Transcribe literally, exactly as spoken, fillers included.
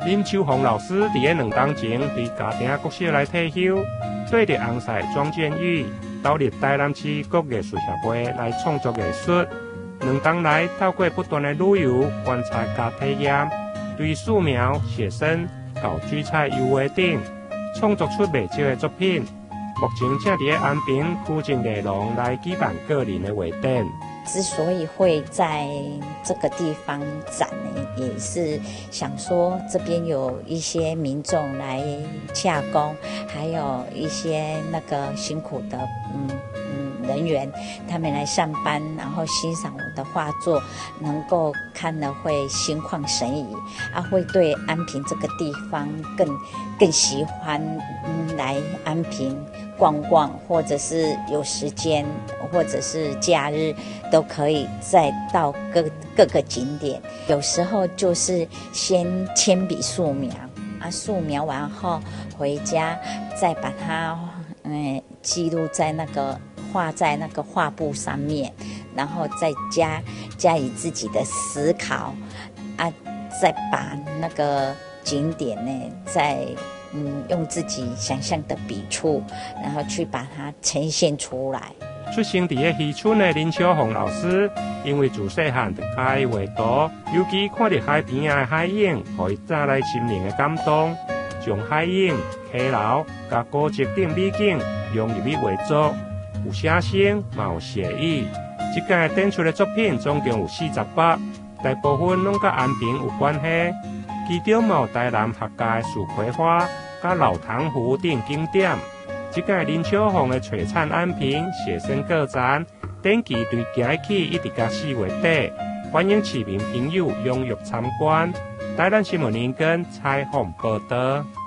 林秋红老师伫个两当前对家庭国小来退休，对着红赛庄建宇投入台南市国艺术协会来创作艺术。两当来透过不断的旅游、观察加体验，对素描、写生、到水彩、油画等，创作出未少的作品。目前正伫个安平古镇艺廊来举办个人的画展。 之所以会在这个地方展呢，也是想说这边有一些民众来洽公，还有一些那个辛苦的嗯嗯人员，他们来上班，然后欣赏我的画作，能够看了会心旷神怡啊，会对安平这个地方更更喜欢嗯来安平逛逛，或者是有时间，或者是假日，都可以再到各各个景点。有时候就是先铅笔素描啊，素描完后回家再把它嗯记录在那个画在那个画布上面，然后再加加以自己的思考啊，再把那个景点呢再。嗯，用自己想象的笔触，然后去把它呈现出来。 出生伫个渔村的林秋红老师，因为自细汉就爱画图，尤其看到海边的海影，互伊带来心灵的感动，将海影、溪流、甲古迹等美景融入去画作，有写生，嘛有写意。即届展出的作品总共有四十八，大部分拢甲安平有关系。其中嘛有台南客家的树葵花、甲老塘湖等景点。即届林秋红的璀璨安平写生个展，展期对今日起一直到四月底，欢迎市民朋友踊跃参观。台南新闻联跟采访报道。